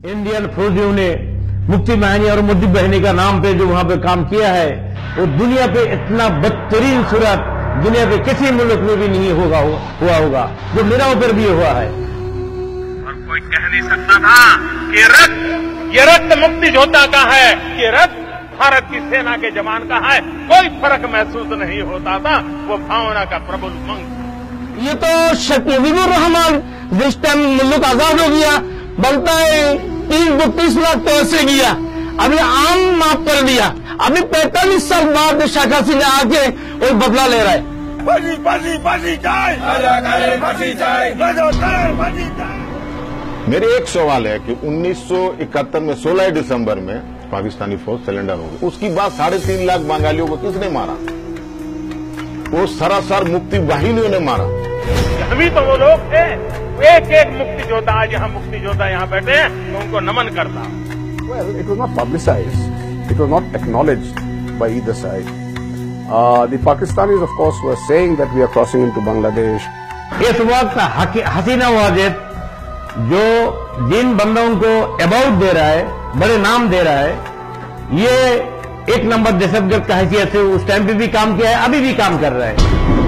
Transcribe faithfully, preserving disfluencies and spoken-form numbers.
Indian फौजियों ने मुक्ति बहनी और मुद्दी बहनी का नाम पे जो वहां पे काम किया है वो दुनिया पे इतना बदतरीन सूरत दुनिया के किसी मुल्क में भी नहीं होगा हुआ होगा जो मेरा ऊपर भी हुआ है। और कोई कह नहीं सकता था कि रक्त ये रक्त मुक्ति योद्धा का है, ये रक्त भारत की सेना के जवान का है। कोई फर्क महसूस नहीं होता था। वो भावना का प्रबल उमंग। ये तो शकीबुर रहमान जिस टाइम मुल्क आजाद हो गया बनता है तीस बत्तीस लाख तो ऐसे गया, अभी आम माफ कर दिया। अभी पैंतालीस साल बाद शेख हसीना आके वो बदला ले रहा है। फांसी फांसी फांसी चाहे फांसी चाहे फांसी चाहे। मेरे एक सवाल है कि उन्नीस सौ इकहत्तर में सोलह दिसंबर में पाकिस्तानी फौज सरेंडर हो गई। उसकी बाद साढ़े तीन लाख बंगालियों को किसने मारा? वो सरासर मुक्ति वाहिनियों ने मारा। हम ही तो वो लोग थे। एक एक मुक्ति योद्धा आज यहाँ मुक्ति योद्धा यहाँ बैठे हैं तो उनको नमन करता। Well, it was not publicized. It was not acknowledged by either side. Uh, the Pakistanis, of course, were saying that we are crossing into Bangladesh. इस वक्त हसीना वाजिद जो जिन बंदों को अवार्ड दे रहा है, बड़े नाम दे रहा है, ये एक नंबर दहशतगर्द का हैसियत से उस टाइम पे भी काम किया है, अभी भी काम कर रहा है।